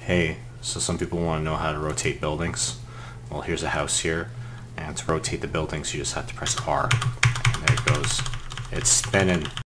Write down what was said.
Hey, so some people want to know how to rotate buildings. Well, here's a house here, and to rotate the buildings you just have to press R, and there it goes. It's spinning.